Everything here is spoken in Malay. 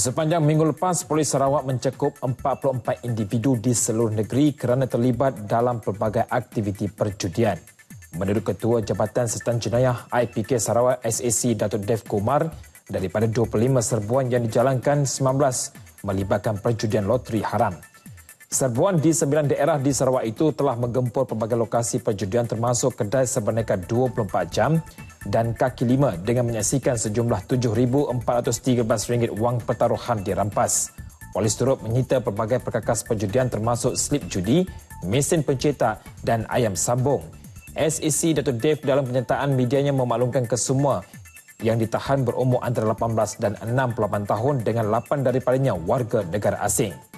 Sepanjang minggu lepas, Polis Sarawak mencekup 44 individu di seluruh negeri kerana terlibat dalam pelbagai aktiviti perjudian. Menurut Ketua Jabatan Sertan Jenayah IPK Sarawak SAC Datuk Dev Kumar, daripada 25 serbuan yang dijalankan, 19 melibatkan perjudian loteri haram. Serbuan di 9 daerah di Sarawak itu telah menggempur pelbagai lokasi perjudian termasuk kedai sebenarnya 24 jam dan kaki lima dengan menyaksikan sejumlah RM7,413 wang pertaruhan dirampas. Polis turut menyita pelbagai perkakas perjudian termasuk slip judi, mesin pencetak dan ayam sambung. SAC Datuk Dev dalam penyertaan medianya memaklumkan kesemua yang ditahan berumur antara 18 dan 68 tahun dengan 8 daripadanya warga negara asing.